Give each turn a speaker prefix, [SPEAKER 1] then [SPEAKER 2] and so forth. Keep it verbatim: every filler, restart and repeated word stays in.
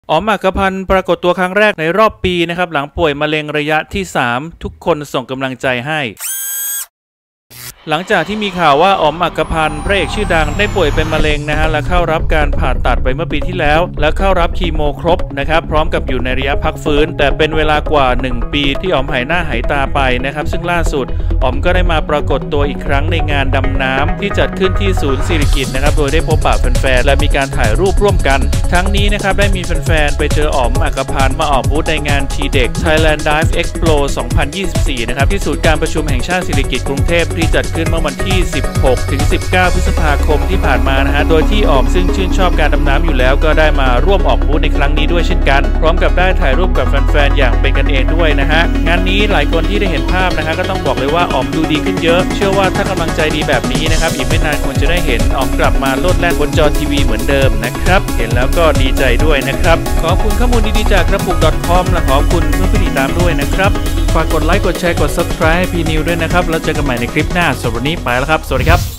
[SPEAKER 1] อ๋อมอักพันธ์ปรากฏตัวครั้งแรกในรอบปีนะครับหลังป่วยมะเร็งระยะที่สามทุกคนส่งกำลังใจให้หลังจากที่มีข่าวว่าอ๋อมอักพันธ์พระเอกชื่อดังได้ป่วยเป็นมะเร็งนะฮะและเข้ารับการผ่าตัดไปเมื่อปีที่แล้วและเข้ารับคีโมครบนะครับพร้อมกับอยู่ในระยะพักฟื้นแต่เป็นเวลากว่าหนึ่งปีที่อ๋อมหายหน้าหายตาไปนะครับซึ่งล่าสุดอ๋อมก็ได้มาปรากฏตัวอีกครั้งในงานดำน้ำที่จัดขึ้นที่ศูนย์สิริกิติ์นะครับโดยได้พบปะแฟนๆและมีการถ่ายรูปร่วมกันทั้งนี้นะครับได้มีแฟนๆไปเจออ๋อมอักพันธ์มาออกบูธในงานทีเด็ก Thailand Dive Expo สองพันยี่สิบสี่นะครับที่ศูนย์การประชุมแห่งชาติสิริกิติ์กรุงเทพที่จัดขึ้นเมื่อวันที่สิบหกถึงสิบเก้าพฤษภาคมที่ผ่านมานะฮะโดยที่อ๋อมซึ่งชื่นชอบการดำน้ำอยู่แล้วก็ได้มาร่วมออกบูธในครั้งนี้ด้วยเช่นกันพร้อมกับได้ถ่ายรูปกับแฟนๆอย่างเป็นกันเองด้วยนะฮะงานนี้หลายคนที่ได้เห็นภาพนะฮะก็ต้องบอกเลยว่าอ๋อมดูดีขึ้นเยอะเชื่อว่าถ้ากำลังใจดีแบบนี้นะครับอีกไม่นานคงจะได้เห็นอ๋อมกลับมาโลดแล่นบนจอทีวีเหมือนเดิมนะครับเห็นแล้วก็ดีใจด้วยนะครับขอบคุณข้อมูลดีๆจากกระปุก .com และขอบคุณเพื่อนผู้ติดตามด้วยนะครับฝากกดไลค์กดแชร์กด ซับสไครบ์ ให้พีนิวด้วยนะครับแล้วเจอกันใหม่ในคลิปหน้าสำหรับวันนี้ไปแล้วครับสวัสดีครับ